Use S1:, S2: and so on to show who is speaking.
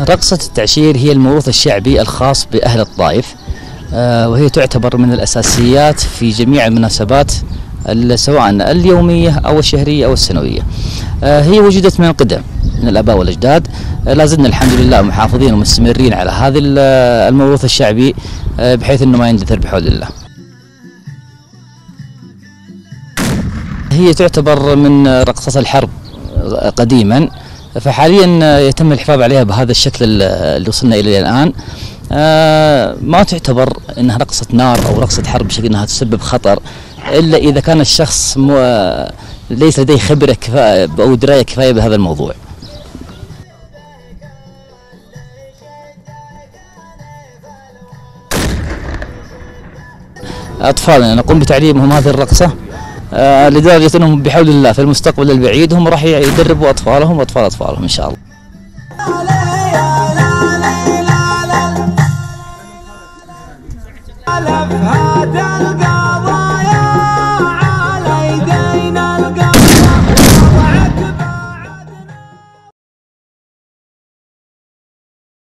S1: رقصة التعشير هي الموروث الشعبي الخاص بأهل الطائف، وهي تعتبر من الأساسيات في جميع المناسبات سواء اليومية أو الشهرية أو السنوية. هي وجدت من القدم من الآباء والأجداد، لا زلنا الحمد لله محافظين ومستمرين على هذا الموروث الشعبي بحيث أنه ما يندثر بحول الله. هي تعتبر من رقصة الحرب قديما، فحاليا يتم الحفاظ عليها بهذا الشكل اللي وصلنا إليه الآن. ما تعتبر أنها رقصة نار أو رقصة حرب بشكل أنها تسبب خطر، إلا إذا كان الشخص ليس لديه خبرة كفاية أو دراية كفاية بهذا الموضوع. أطفالنا نقوم بتعليمهم هذه الرقصة لدرجة أنهم بحول الله في المستقبل البعيد هم راح يدربوا أطفالهم وأطفال أطفالهم إن شاء الله.